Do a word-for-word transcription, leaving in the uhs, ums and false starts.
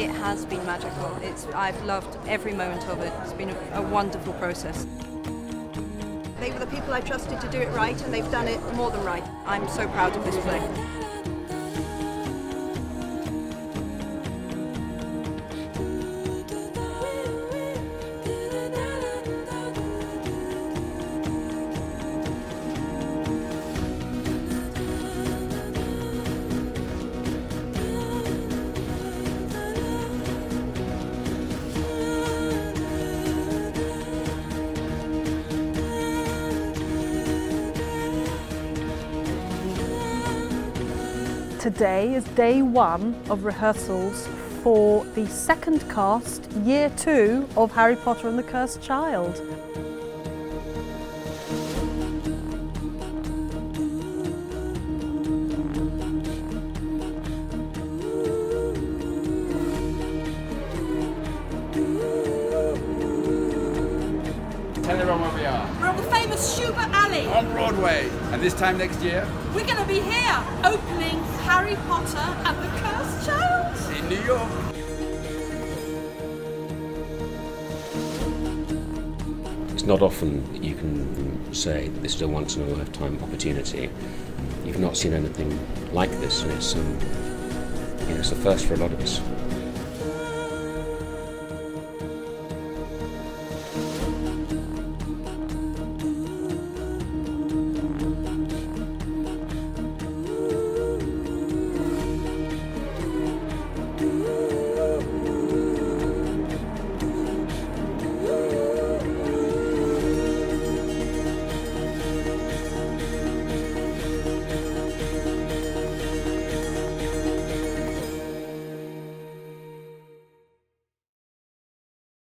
It has been magical. It's, I've loved every moment of it. It's been a, a wonderful process. They were the people I trusted to do it right, and they've done it more than right. I'm so proud of this play. Today is day one of rehearsals for the second cast, year two of Harry Potter and the Cursed Child. Tell everyone where we are. We're on the famous Schubert Alley. On Broadway. And this time next year? We're going to be here, opening Harry Potter and the Cursed Child. In New York. It's not often that you can say that this is a once-in-a-lifetime opportunity. You've not seen anything like this, and it's, um, you know, it's a first for a lot of us.